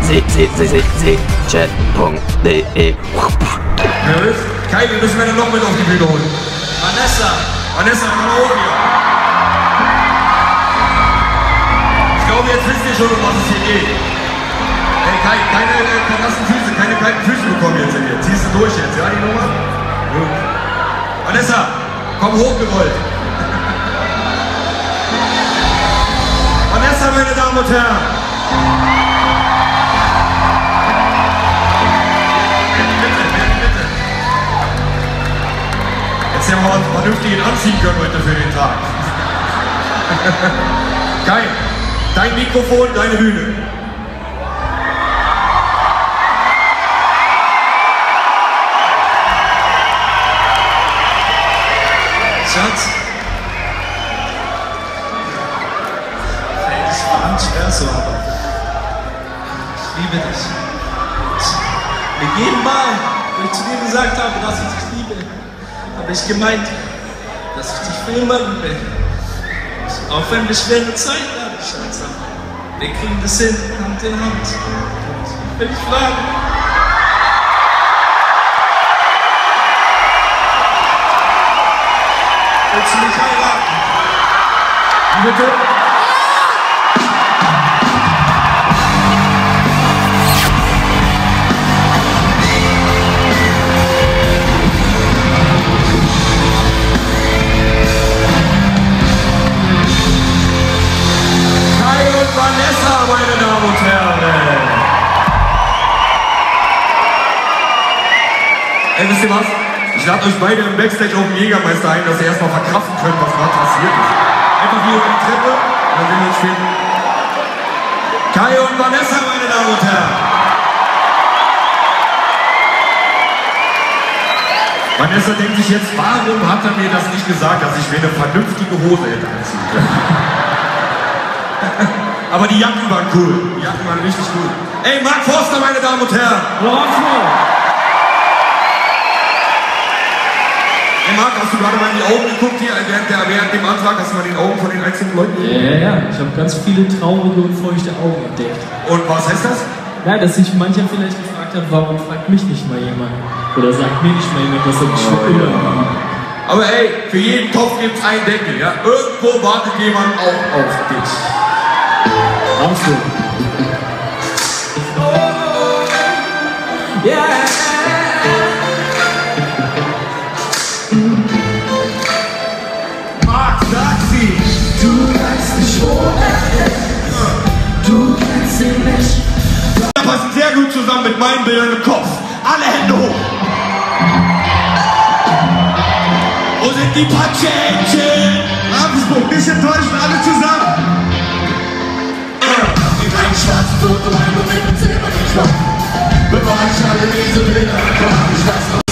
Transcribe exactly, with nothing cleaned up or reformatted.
SEECHAT punkt de. Nervös? Kai, wir müssen wir noch mit auf die Bühne holen. Vanessa! Vanessa, komm mal hoch hier. Ich glaube, jetzt wisst ihr schon, um was es hier geht. Ey, Kai, keine äh, nassen Füße, keine kalten Füße bekommen jetzt hier. Ziehst du durch jetzt, ja, die Nummer? Gut. Vanessa, komm hochgerollt. Vanessa, meine Damen und Herren. Bitte, bitte, bitte. Jetzt haben wir uns vernünftigen anziehen können heute für den Tag. Kai, dein Mikrofon, deine Bühne. Schatz. Ey, das war ganz schwer so, aber ich liebe dich. Mit jedem Mal, wo ich zu dir gesagt habe, dass ich dich liebe, habe ich gemeint, dass ich dich für immer liebe. Auch wenn wir schwere Zeit haben, Schatz, wir kriegen das hin, Hand in Hand. Und will ich fragen, willst du mich heiraten? Wie bitte? Kai und Vanessa, meine Damen und Herren. Ey, wisst ihr was? Ich lade euch beide im Backstage auf den Jägermeister ein, dass ihr erstmal verkraften könnt, was gerade passiert ist. Einfach hier über die Treppe, dann sehen wir uns später. Kai und Vanessa, meine Damen und Herren. Vanessa denkt sich jetzt, warum hat er mir das nicht gesagt, dass ich mir eine vernünftige Hose hätte anziehen können. Aber die Jacken waren cool. Die Jacken waren richtig cool. Ey, Mark Forster, meine Damen und Herren. Hey Marc, hast du gerade mal in die Augen geguckt hier, während, der, während dem Antrag, hast du mal in den Augen von den einzelnen Leuten geguckt? Ja, ja, ja. Ich habe ganz viele traurige und feuchte Augen entdeckt. Und was heißt das? Ja, dass sich mancher vielleicht gefragt hat, warum fragt mich nicht mal jemand? Oder sagt mir nicht mal jemand, dass er mich schon immer liebt. Aber ey, für jeden Topf gibt's einen Deckel, ja? Irgendwo wartet jemand auch auf dich. Ravensburg. Yeah. Marc, sag sie! Du weißt nicht, wo er ist. Du kennst ihn nicht. Das passt sehr gut zusammen mit meinen Bildern im Kopf. Alle Hände hoch! Wo sind die Patschähnchen? Ravensburg, nicht enttäuschen, alle zusammen! In ein schwarzes Foto, ein Moment mit Silber, ich glaub. Bevor ich alle diese Bilder, komm, ich lass noch.